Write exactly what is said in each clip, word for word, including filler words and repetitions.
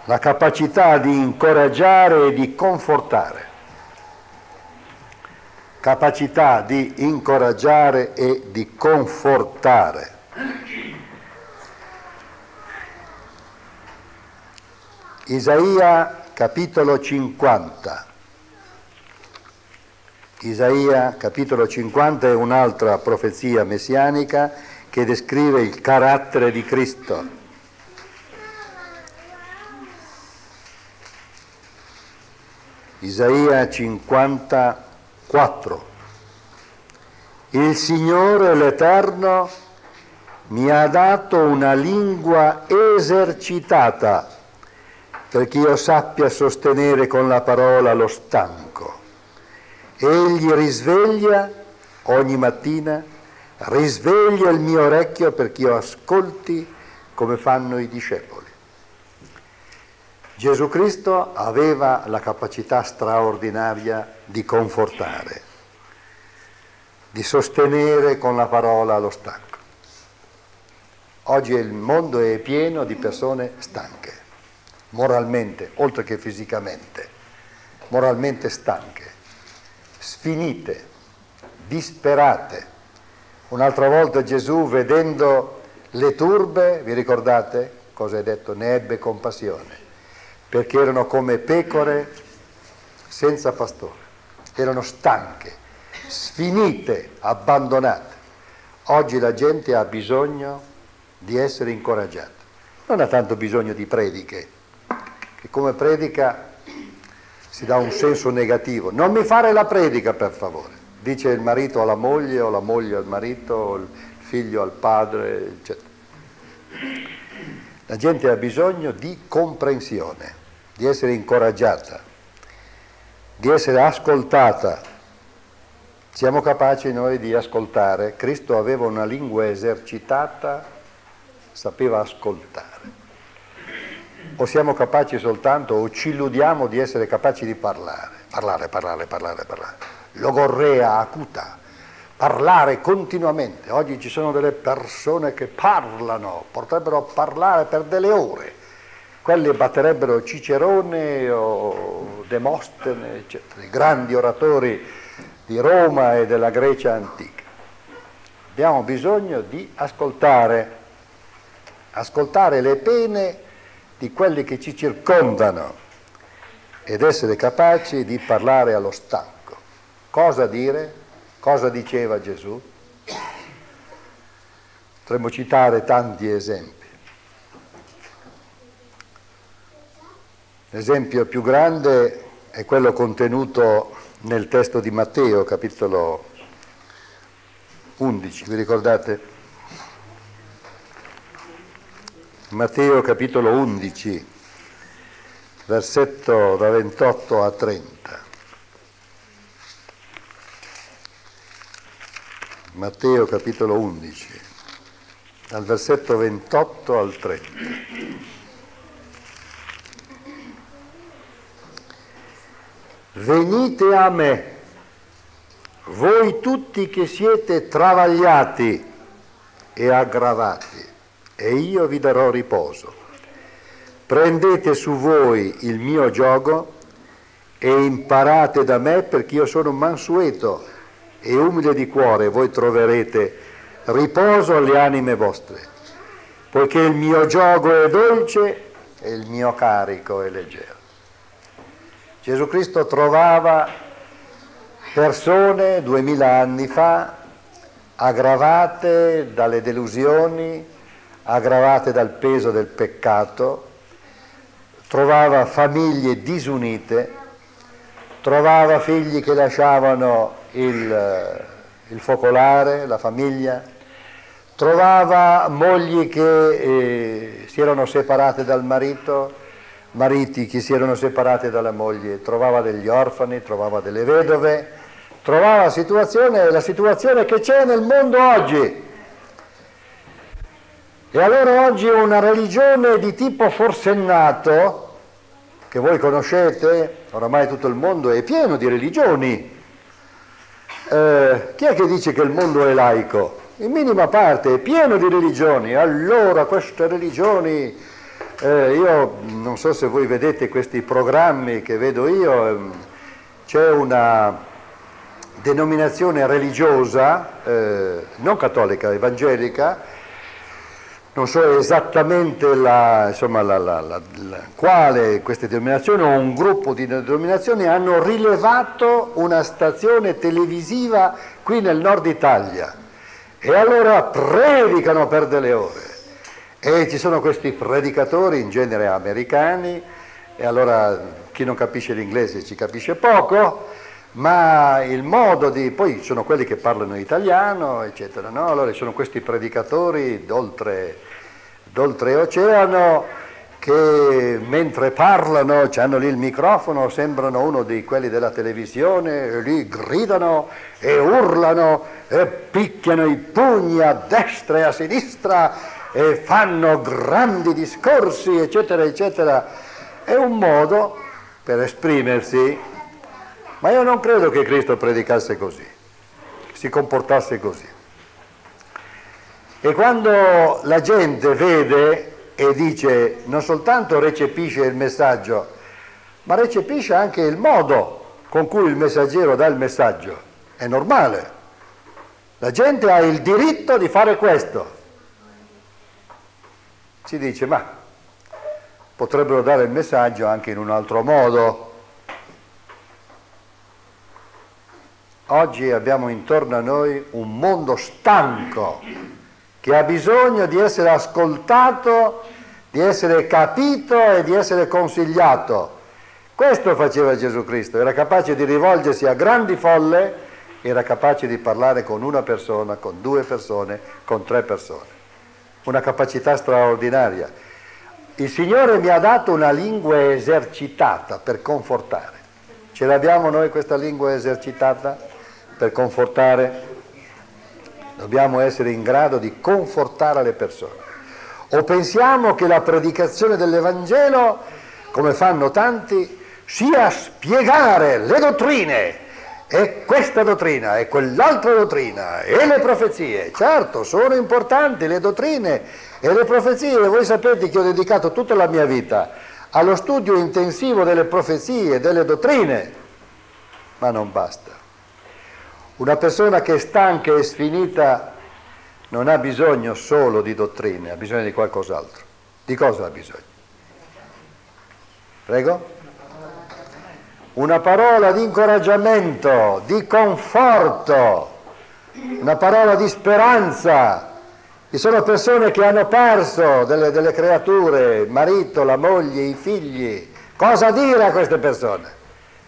la capacità di incoraggiare e di confortare. Capacità di incoraggiare e di confortare. Isaia capitolo cinquanta. Isaia capitolo cinquanta è un'altra profezia messianica che descrive il carattere di Cristo. Isaia cinquantaquattro. Il Signore l'Eterno mi ha dato una lingua esercitata perché io sappia sostenere con la parola lo stanco. Egli risveglia ogni mattina, risveglia il mio orecchio perché io ascolti come fanno i discepoli. Gesù Cristo aveva la capacità straordinaria di confortare, di sostenere con la parola lo stanco. Oggi il mondo è pieno di persone stanche, moralmente, oltre che fisicamente, moralmente stanche, sfinite, disperate. Un'altra volta Gesù, vedendo le turbe, vi ricordate cosa ha detto? Ne ebbe compassione, perché erano come pecore senza pastore, erano stanche, sfinite, abbandonate. Oggi la gente ha bisogno di essere incoraggiata, non ha tanto bisogno di prediche, che come predica si dà un senso negativo. Non mi fare la predica, per favore, dice il marito alla moglie o la moglie al marito o il figlio al padre, eccetera. La gente ha bisogno di comprensione, di essere incoraggiata, di essere ascoltata. Siamo capaci noi di ascoltare? Cristo aveva una lingua esercitata, sapeva ascoltare. O siamo capaci soltanto, o ci illudiamo di essere capaci di parlare, parlare, parlare, parlare, parlare, logorrea acuta, parlare continuamente. Oggi ci sono delle persone che parlano, potrebbero parlare per delle ore, quelli batterebbero Cicerone o Demostene, eccetera, i grandi oratori di Roma e della Grecia antica. Abbiamo bisogno di ascoltare, ascoltare le pene di quelli che ci circondano ed essere capaci di parlare allo stanco. Cosa dire? Cosa diceva Gesù? Potremmo citare tanti esempi. L'esempio più grande è quello contenuto nel testo di Matteo, capitolo undici, vi ricordate? Matteo capitolo undici, versetto da ventotto a trenta. Matteo capitolo undici, dal versetto ventotto al trenta. Venite a me, voi tutti che siete travagliati e aggravati, e io vi darò riposo. Prendete su voi il mio giogo e imparate da me, perché io sono mansueto e umile di cuore, voi troverete riposo alle anime vostre, poiché il mio giogo è dolce e il mio carico è leggero. Gesù Cristo trovava persone duemila anni fa aggravate dalle delusioni, aggravate dal peso del peccato, trovava famiglie disunite, trovava figli che lasciavano il, il focolare, la famiglia, trovava mogli che eh, si erano separate dal marito, mariti che si erano separati dalla moglie, trovava degli orfani, trovava delle vedove, trovava la situazione, la situazione che c'è nel mondo oggi. E allora oggi una religione di tipo forsennato, che voi conoscete, oramai tutto il mondo è pieno di religioni. Eh, chi è che dice che il mondo è laico? In minima parte è pieno di religioni. Allora queste religioni Eh, io non so se voi vedete questi programmi che vedo io, ehm, c'è una denominazione religiosa, eh, non cattolica, evangelica, non so esattamente la, insomma, la, la, la, la, quale queste denominazioni o un gruppo di denominazioni hanno rilevato una stazione televisiva qui nel nord Italia e allora predicano per delle ore e ci sono questi predicatori in genere americani e allora chi non capisce l'inglese ci capisce poco, ma il modo di, poi sono quelli che parlano italiano, eccetera, no? Allora ci sono questi predicatori d'oltre, d'oltreoceano che mentre parlano, hanno lì il microfono, sembrano uno di quelli della televisione, e lì gridano e urlano e picchiano i pugni a destra e a sinistra e fanno grandi discorsi, eccetera, eccetera. È un modo per esprimersi. Ma io non credo che Cristo predicasse così, si comportasse così. E quando la gente vede e dice, non soltanto recepisce il messaggio, ma recepisce anche il modo con cui il messaggero dà il messaggio, è normale. La gente ha il diritto di fare questo. Si dice, ma potrebbero dare il messaggio anche in un altro modo. Oggi abbiamo intorno a noi un mondo stanco che ha bisogno di essere ascoltato, di essere capito e di essere consigliato. Questo faceva Gesù Cristo, era capace di rivolgersi a grandi folle, era capace di parlare con una persona, con due persone, con tre persone. Una capacità straordinaria. Il Signore mi ha dato una lingua esercitata per confortare. Ce l'abbiamo noi questa lingua esercitata? Per confortare, dobbiamo essere in grado di confortare le persone. O pensiamo che la predicazione dell'Evangelo, come fanno tanti, sia spiegare le dottrine, e questa dottrina, e quell'altra dottrina, e le profezie. Certo, sono importanti le dottrine e le profezie. Voi sapete che ho dedicato tutta la mia vita allo studio intensivo delle profezie e delle dottrine, ma non basta. Una persona che è stanca e sfinita non ha bisogno solo di dottrine, ha bisogno di qualcos'altro. Di cosa ha bisogno? Prego? Una parola di incoraggiamento, di conforto, una parola di speranza. Ci sono persone che hanno perso delle, delle creature, il marito, la moglie, i figli. Cosa dire a queste persone?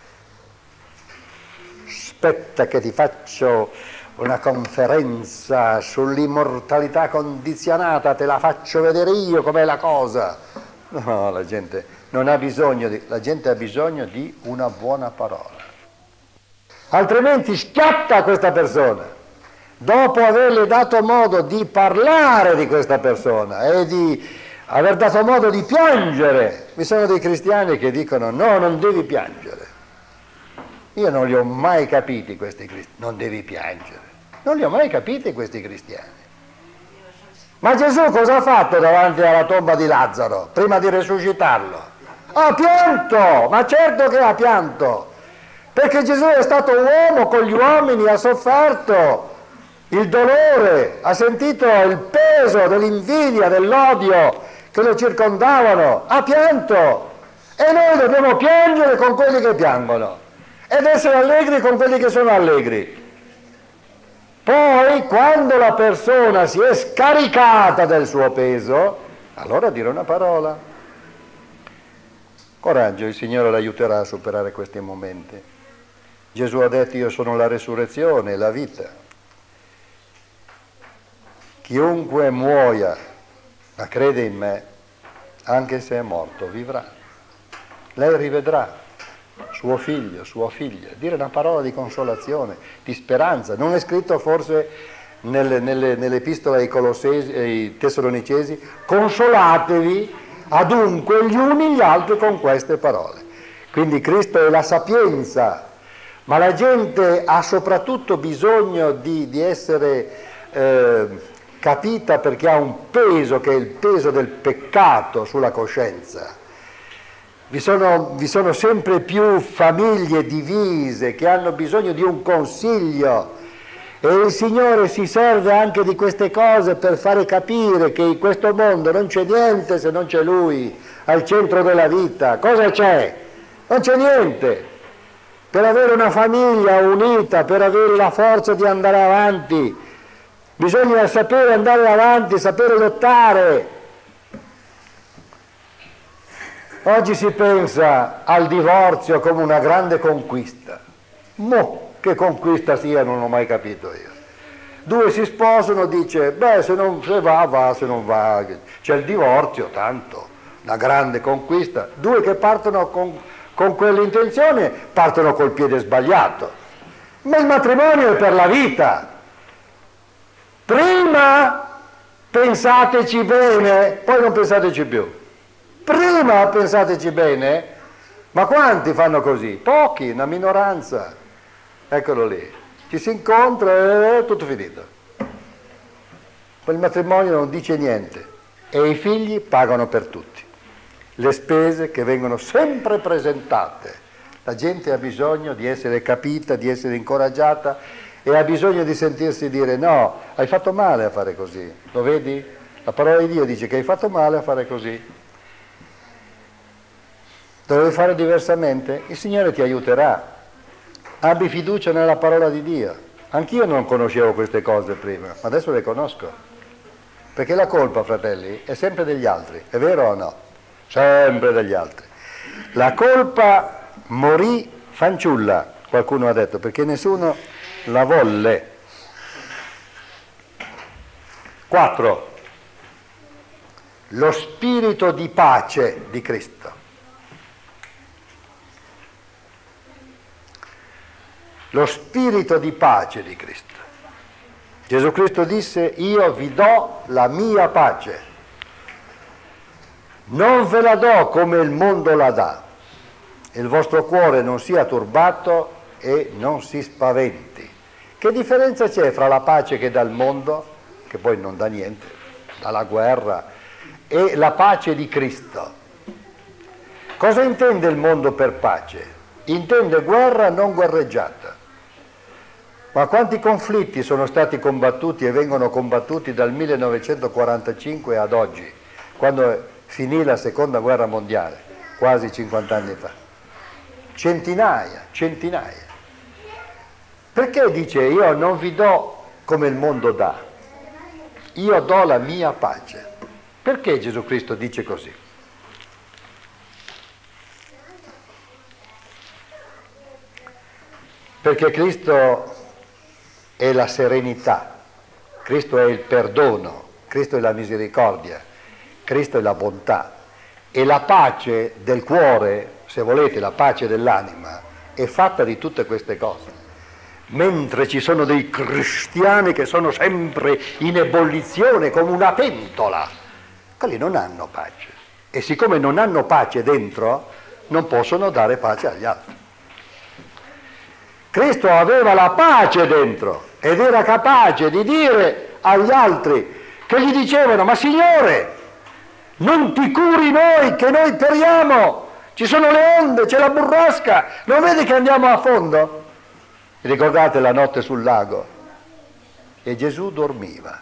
Aspetta che ti faccio una conferenza sull'immortalità condizionata, te la faccio vedere io com'è la cosa. No, la gente non ha bisogno di, la gente ha bisogno di una buona parola. Altrimenti schiatta questa persona, dopo averle dato modo di parlare di questa persona e di aver dato modo di piangere. Vi sono dei cristiani che dicono no, non devi piangere. Io non li ho mai capiti questi cristiani, non devi piangere, non li ho mai capiti questi cristiani. Ma Gesù cosa ha fatto davanti alla tomba di Lazzaro, prima di risuscitarlo? Ha pianto, ma certo che ha pianto, perché Gesù è stato uomo con gli uomini, ha sofferto il dolore, ha sentito il peso dell'invidia, dell'odio che lo circondavano, ha pianto, e noi dobbiamo piangere con quelli che piangono ed essere allegri con quelli che sono allegri. Poi, quando la persona si è scaricata del suo peso, allora dire una parola. Coraggio, il Signore l'aiuterà a superare questi momenti. Gesù ha detto: io sono la resurrezione e la vita. Chiunque muoia ma crede in me, anche se è morto, vivrà. Lei rivedrà suo figlio, sua figlia, dire una parola di consolazione, di speranza. Non è scritto forse nelle, nelle, nell'epistola ai Colossesi, ai Tessalonicesi: consolatevi adunque gli uni gli altri con queste parole. Quindi Cristo è la sapienza, ma la gente ha soprattutto bisogno di, di essere eh, capita perché ha un peso che è il peso del peccato sulla coscienza. Vi sono, vi sono sempre più famiglie divise che hanno bisogno di un consiglio, e il Signore si serve anche di queste cose per fare capire che in questo mondo non c'è niente se non c'è Lui al centro della vita. Cosa c'è? Non c'è niente. Per avere una famiglia unita, per avere la forza di andare avanti, bisogna sapere andare avanti, sapere lottare. Oggi si pensa al divorzio come una grande conquista. Mo, che conquista sia non l'ho mai capito io. Due si sposano, dice, beh, se non se va, va, se non va. C'è il divorzio, tanto, una grande conquista. Due che partono con, con quell'intenzione, partono col piede sbagliato. Ma il matrimonio è per la vita. Prima pensateci bene, poi non pensateci più. Prima pensateci bene, ma quanti fanno così? Pochi, una minoranza. Eccolo lì, ci si incontra e è tutto finito. Quel matrimonio non dice niente e i figli pagano per tutti. Le spese che vengono sempre presentate. La gente ha bisogno di essere capita, di essere incoraggiata e ha bisogno di sentirsi dire no, hai fatto male a fare così. Lo vedi? La parola di Dio dice che hai fatto male a fare così. Dovevi fare diversamente? Il Signore ti aiuterà. Abbi fiducia nella parola di Dio. Anch'io non conoscevo queste cose prima, ma adesso le conosco. Perché la colpa, fratelli, è sempre degli altri, è vero o no? Sempre degli altri. La colpa morì fanciulla, qualcuno ha detto, perché nessuno la volle. Quattro. Lo spirito di pace di Cristo. Lo spirito di pace di Cristo. Gesù Cristo disse, io vi do la mia pace, non ve la do come il mondo la dà, il vostro cuore non sia turbato e non si spaventi. Che differenza c'è fra la pace che dà il mondo, che poi non dà niente, dà la guerra, e la pace di Cristo? Cosa intende il mondo per pace? Intende guerra non guerreggiata. Ma quanti conflitti sono stati combattuti e vengono combattuti dal millenovecentoquarantacinque ad oggi, quando finì la seconda guerra mondiale, quasi cinquanta anni fa? Centinaia, centinaia. Perché dice io non vi do come il mondo dà, io do la mia pace? Perché Gesù Cristo dice così? Perché Cristo è la serenità, Cristo è il perdono, Cristo è la misericordia, Cristo è la bontà, e la pace del cuore, se volete la pace dell'anima, è fatta di tutte queste cose. Mentre ci sono dei cristiani che sono sempre in ebollizione come una pentola, quelli non hanno pace, e siccome non hanno pace dentro non possono dare pace agli altri. Cristo aveva la pace dentro ed era capace di dire agli altri che gli dicevano ma Signore, non ti curi noi che noi periamo, ci sono le onde, c'è la burrasca, non vedi che andiamo a fondo? Ricordate la notte sul lago? E Gesù dormiva.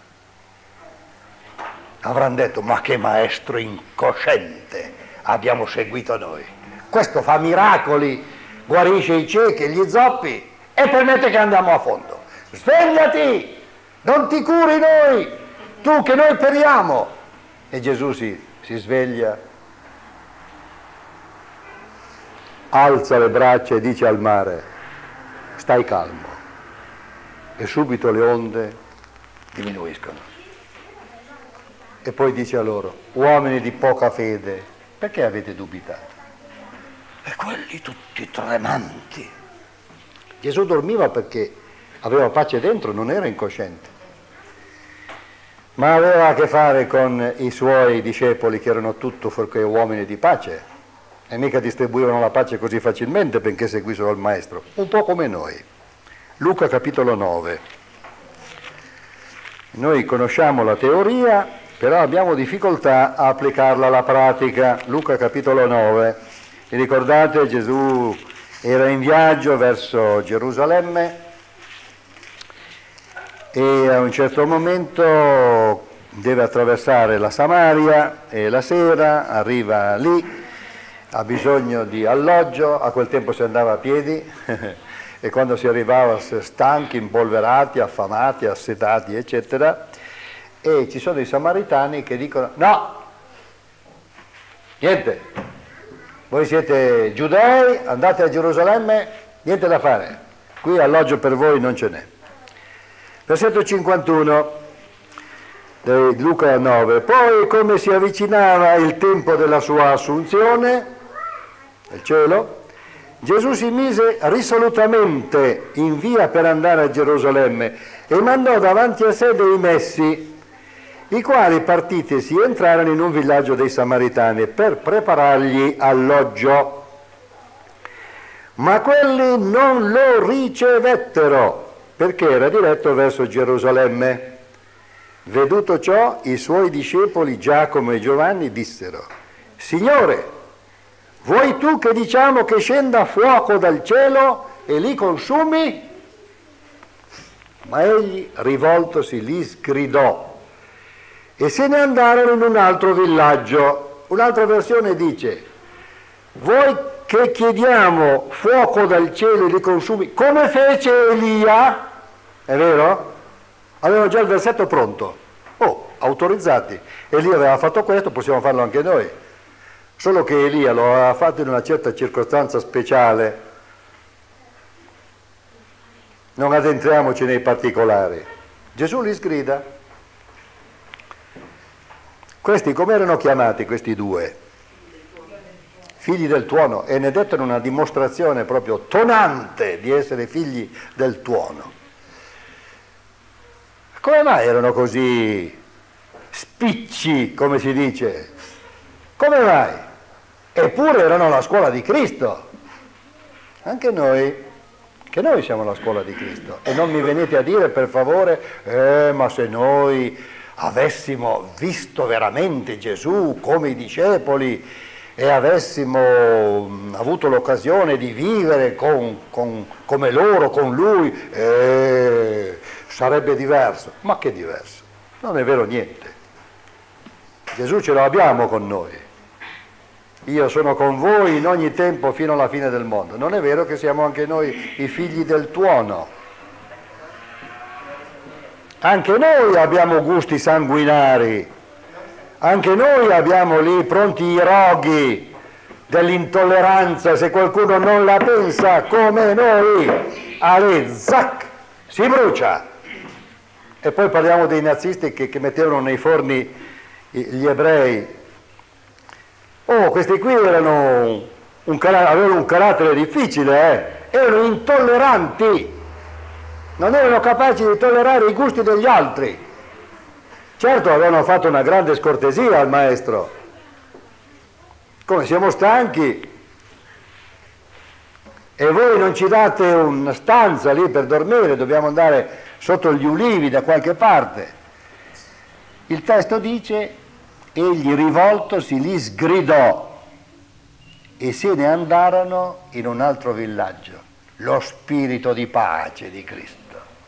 Avranno detto ma che maestro incosciente abbiamo seguito noi, questo fa miracoli, guarisce i ciechi, gli zoppi e permette che andiamo a fondo. Svegliati, non ti curi noi, tu che noi periamo. E Gesù si, si sveglia, alza le braccia e dice al mare, stai calmo. E subito le onde diminuiscono. E poi dice a loro, uomini di poca fede, perché avete dubitato? E quelli tutti tremanti. Gesù dormiva perché aveva pace dentro, non era incosciente. Ma aveva a che fare con i suoi discepoli che erano tutto fuorché uomini di pace e mica distribuivano la pace così facilmente benché seguissero il Maestro, un po' come noi. Luca capitolo nove. Noi conosciamo la teoria, però abbiamo difficoltà a applicarla alla pratica. Luca capitolo nove, vi ricordate, Gesù era in viaggio verso Gerusalemme e a un certo momento deve attraversare la Samaria e la sera arriva lì, ha bisogno di alloggio, a quel tempo si andava a piedi e quando si arrivava stanchi, impolverati, affamati, assetati, eccetera, e ci sono i samaritani che dicono no, niente, voi siete giudei, andate a Gerusalemme, niente da fare, qui alloggio per voi non ce n'è. Versetto cinquantuno di Luca nove, poi come si avvicinava il tempo della sua assunzione nel cielo, Gesù si mise risolutamente in via per andare a Gerusalemme e mandò davanti a sé dei messi, i quali partitisi entrarono in un villaggio dei Samaritani per preparargli alloggio. Ma quelli non lo ricevettero, perché era diretto verso Gerusalemme. Veduto ciò, i suoi discepoli Giacomo e Giovanni dissero: Signore, vuoi tu che diciamo che scenda fuoco dal cielo e li consumi? Ma egli, rivoltosi, li sgridò e se ne andarono in un altro villaggio. Un'altra versione dice: vuoi che chiediamo fuoco dal cielo e li consumi, come fece Elia? È vero? Avevano già il versetto pronto. Oh, autorizzati. Elia aveva fatto questo, possiamo farlo anche noi. Solo che Elia lo aveva fatto in una certa circostanza speciale. Non addentriamoci nei particolari. Gesù li sgrida. Questi come erano chiamati, questi due? Figli del tuono, e ne dettero una dimostrazione proprio tonante di essere figli del tuono. Come mai erano così spicci, come si dice? Come mai? Eppure erano la scuola di Cristo. Anche noi, che noi siamo la scuola di Cristo. E non mi venite a dire per favore, eh, ma se noi avessimo visto veramente Gesù come i discepoli e avessimo avuto l'occasione di vivere con, con, come loro, con Lui, eh, sarebbe diverso. Ma che diverso? Non è vero niente. Gesù ce lo abbiamo con noi. Io sono con voi in ogni tempo fino alla fine del mondo. Non è vero che siamo anche noi i figli del tuono? Anche noi abbiamo gusti sanguinari. Anche noi abbiamo lì pronti i roghi dell'intolleranza, se qualcuno non la pensa come noi, ale, zac, si brucia. E poi parliamo dei nazisti che, che mettevano nei forni gli ebrei. Oh, questi qui erano un, avevano un carattere difficile, eh? Erano intolleranti, non erano capaci di tollerare i gusti degli altri. Certo, avevano fatto una grande scortesia al maestro. Come siamo stanchi e voi non ci date una stanza lì per dormire, dobbiamo andare sotto gli ulivi da qualche parte. Il testo dice: egli rivoltosi li sgridò e se ne andarono in un altro villaggio. Lo spirito di pace di Cristo.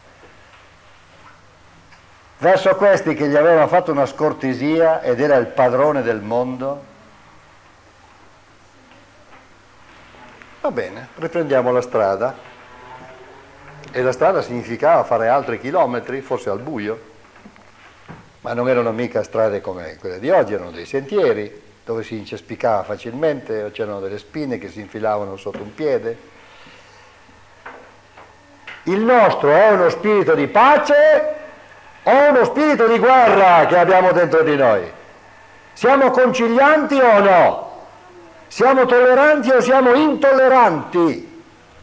Verso questi che gli aveva fatto una scortesia ed era il padrone del mondo. Va bene, riprendiamo la strada. E la strada significava fare altri chilometri, forse al buio, ma non erano mica strade come quelle di oggi, erano dei sentieri dove si incespicava facilmente, o c'erano delle spine che si infilavano sotto un piede. Il nostro è uno spirito di pace o uno spirito di guerra che abbiamo dentro di noi? Siamo concilianti o no? Siamo tolleranti o siamo intolleranti?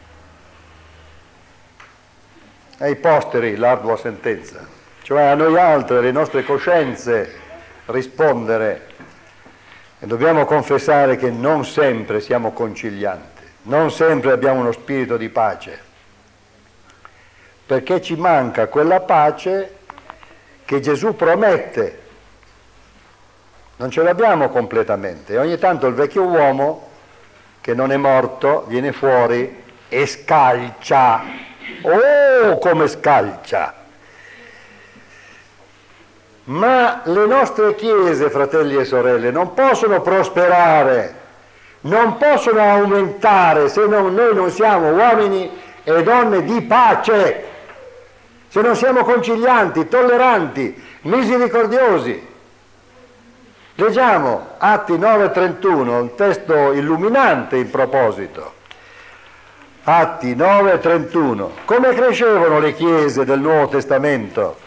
Ai posteri l'ardua sentenza, cioè a noi altri, alle nostre coscienze rispondere, e dobbiamo confessare che non sempre siamo concilianti, non sempre abbiamo uno spirito di pace, perché ci manca quella pace che Gesù promette. Non ce l'abbiamo completamente e ogni tanto il vecchio uomo che non è morto viene fuori e scalcia. Oh, come scalcia! Ma le nostre chiese, fratelli e sorelle, non possono prosperare, non possono aumentare se non, noi non siamo uomini e donne di pace, se non siamo concilianti, tolleranti, misericordiosi. Leggiamo Atti nove trentuno, un testo illuminante in proposito. Atti nove trentuno. Come crescevano le chiese del Nuovo Testamento?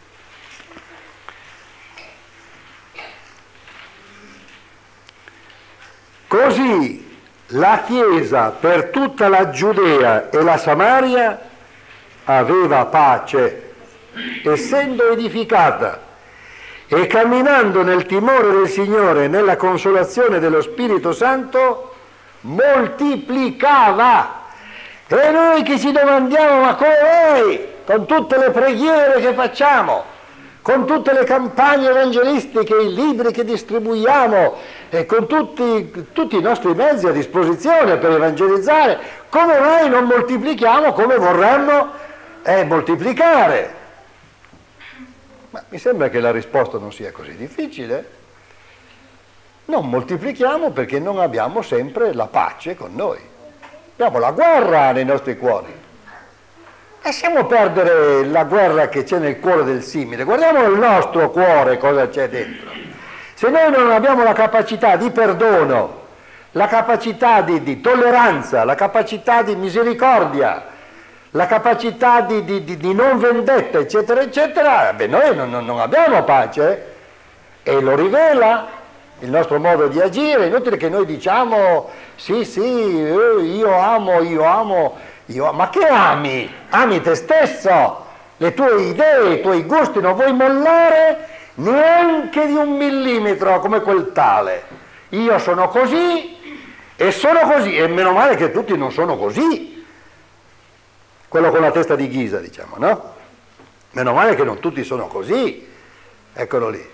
Così la Chiesa per tutta la Giudea e la Samaria aveva pace, essendo edificata e camminando nel timore del Signore e nella consolazione dello Spirito Santo, moltiplicava. E noi che ci domandiamo, ma come mai, con tutte le preghiere che facciamo, con tutte le campagne evangelistiche, i libri che distribuiamo e con tutti, tutti i nostri mezzi a disposizione per evangelizzare, come mai non moltiplichiamo come vorremmo eh, moltiplicare? Ma mi sembra che la risposta non sia così difficile. Non moltiplichiamo perché non abbiamo sempre la pace con noi. Abbiamo la guerra nei nostri cuori. Lasciamo perdere la guerra che c'è nel cuore del simile. Guardiamo il nostro cuore cosa c'è dentro. Se noi non abbiamo la capacità di perdono, la capacità di, di tolleranza, la capacità di misericordia, la capacità di, di, di, di non vendetta, eccetera, eccetera, beh, noi non, non abbiamo pace e lo rivela il nostro modo di agire. È inutile che noi diciamo sì, sì, io amo, io amo, io, ma che ami? Ami te stesso, le tue idee, i tuoi gusti, non vuoi mollare neanche di un millimetro come quel tale. Io sono così e sono così, e meno male che tutti non sono così. Quello con la testa di ghisa, diciamo, no? Meno male che non tutti sono così. Eccolo lì.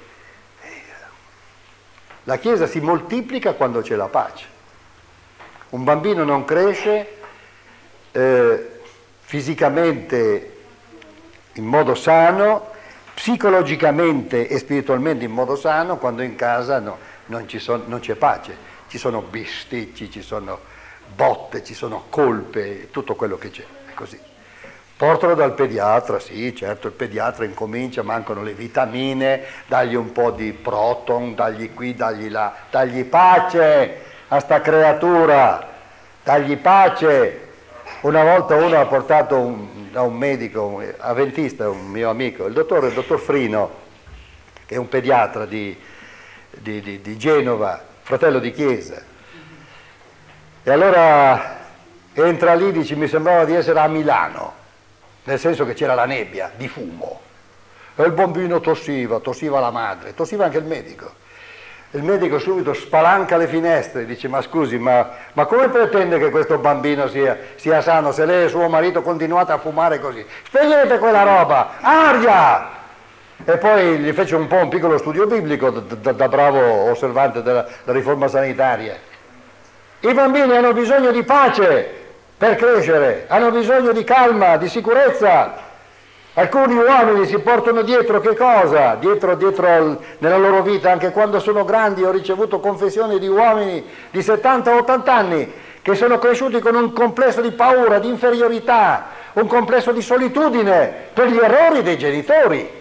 La Chiesa si moltiplica quando c'è la pace. Un bambino non cresce eh, fisicamente in modo sano, psicologicamente e spiritualmente in modo sano, quando in casa no, non, ci son, non c'è pace. Ci sono bisticci, ci sono botte, ci sono colpe, tutto quello che c'è. Così. Portalo dal pediatra, sì, certo, il pediatra incomincia, mancano le vitamine, dagli un po' di proton, dagli qui, dagli là, dagli pace a sta creatura, dagli pace. Una volta uno ha portato un, da un medico, un avventista, un mio amico, il dottore, il dottor Frino, che è un pediatra di, di, di, di Genova, fratello di chiesa. E allora entra lì, dice, mi sembrava di essere a Milano, nel senso che c'era la nebbia di fumo e il bambino tossiva, tossiva la madre, tossiva anche il medico. Il medico subito spalanca le finestre e dice, ma scusi, ma, ma come pretende che questo bambino sia, sia sano se lei e suo marito continuate a fumare così? Spegnete quella roba, aria! E poi gli fece un po' un piccolo studio biblico da, da, da bravo osservante della, della riforma sanitaria. I bambini hanno bisogno di pace per crescere, hanno bisogno di calma, di sicurezza. Alcuni uomini si portano dietro che cosa? Dietro, dietro al, nella loro vita, anche quando sono grandi. Ho ricevuto confessioni di uomini di settanta ottanta anni che sono cresciuti con un complesso di paura, di inferiorità, un complesso di solitudine per gli errori dei genitori.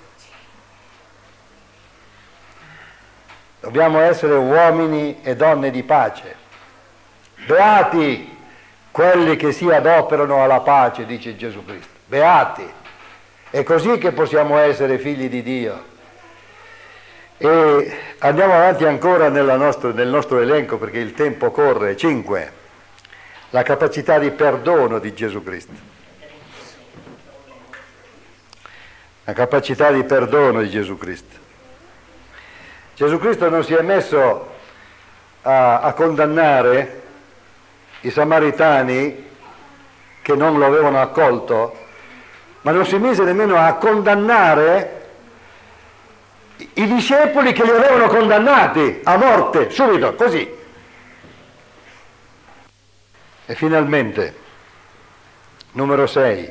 Dobbiamo essere uomini e donne di pace. Beati quelli che si adoperano alla pace, dice Gesù Cristo. Beati. È così che possiamo essere figli di Dio. E andiamo avanti ancora nella nostro, nel nostro elenco perché il tempo corre. Cinque. La capacità di perdono di Gesù Cristo. La capacità di perdono di Gesù Cristo. Gesù Cristo non si è messo a, a condannare i samaritani che non lo avevano accolto, ma non si mise nemmeno a condannare i discepoli che li avevano condannati a morte, subito, così. E finalmente, numero sei,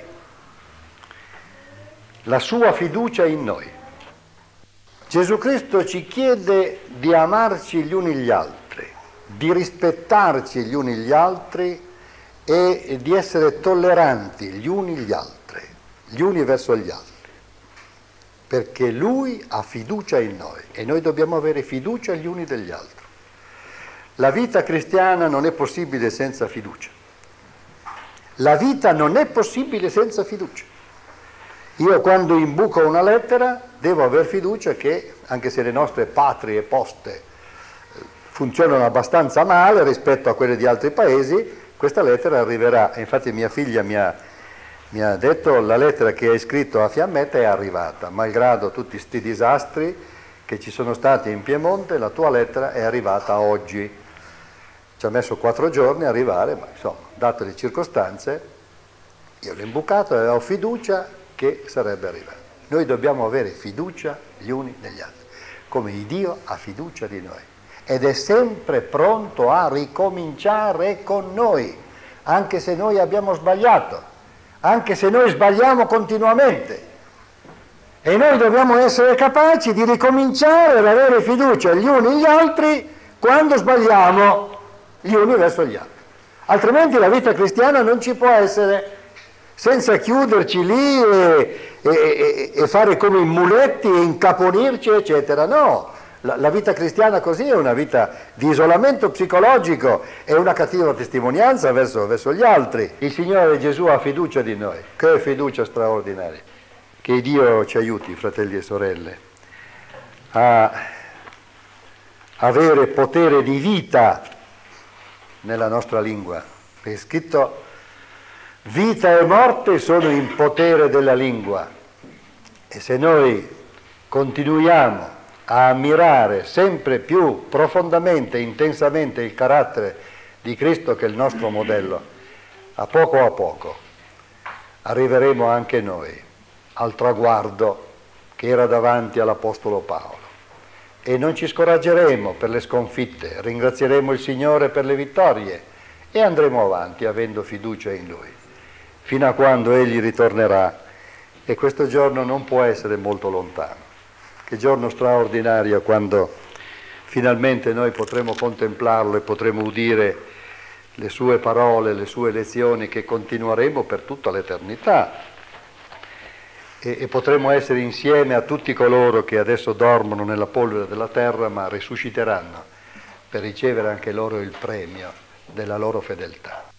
la sua fiducia in noi. Gesù Cristo ci chiede di amarci gli uni gli altri, di rispettarci gli uni gli altri e di essere tolleranti gli uni gli altri, gli uni verso gli altri, perché Lui ha fiducia in noi e noi dobbiamo avere fiducia gli uni degli altri. La vita cristiana non è possibile senza fiducia. La vita non è possibile senza fiducia. Io quando imbuco una lettera devo aver fiducia che, anche se le nostre patrie poste funzionano abbastanza male rispetto a quelle di altri paesi, questa lettera arriverà. E infatti mia figlia mi ha, mi ha detto: la lettera che hai scritto a Fiammetta è arrivata, malgrado tutti sti disastri che ci sono stati in Piemonte, la tua lettera è arrivata oggi. Ci ha messo quattro giorni a arrivare, ma insomma, date le circostanze, io l'ho imbucato e ho fiducia che sarebbe arrivato. Noi dobbiamo avere fiducia gli uni negli altri, come il Dio ha fiducia di noi. Ed è sempre pronto a ricominciare con noi, anche se noi abbiamo sbagliato, anche se noi sbagliamo continuamente. E noi dobbiamo essere capaci di ricominciare ad avere fiducia gli uni negli altri quando sbagliamo gli uni verso gli altri. Altrimenti la vita cristiana non ci può essere, senza chiuderci lì e, e, e fare come i muletti e incaponirci, eccetera. No, la, la vita cristiana così è una vita di isolamento psicologico, è una cattiva testimonianza verso, verso gli altri. Il Signore Gesù ha fiducia di noi, che fiducia straordinaria. Che Dio ci aiuti, fratelli e sorelle, a avere potere di vita nella nostra lingua. È scritto: vita e morte sono in potere della lingua. E se noi continuiamo a ammirare sempre più profondamente e intensamente il carattere di Cristo, che è il nostro modello, a poco a poco arriveremo anche noi al traguardo che era davanti all'Apostolo Paolo. E non ci scoraggeremo per le sconfitte, ringrazieremo il Signore per le vittorie e andremo avanti avendo fiducia in Lui, fino a quando Egli ritornerà. E questo giorno non può essere molto lontano. Che giorno straordinario quando finalmente noi potremo contemplarlo e potremo udire le sue parole, le sue lezioni che continueremo per tutta l'eternità. E, e potremo essere insieme a tutti coloro che adesso dormono nella polvere della terra, ma risusciteranno per ricevere anche loro il premio della loro fedeltà.